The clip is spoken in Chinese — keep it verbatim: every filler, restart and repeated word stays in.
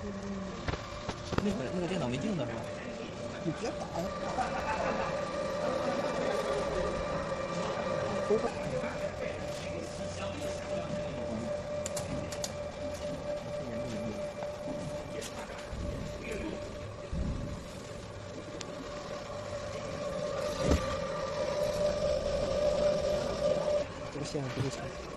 那个那个电脑没电了是吧？ 你别打了。这个线不够长。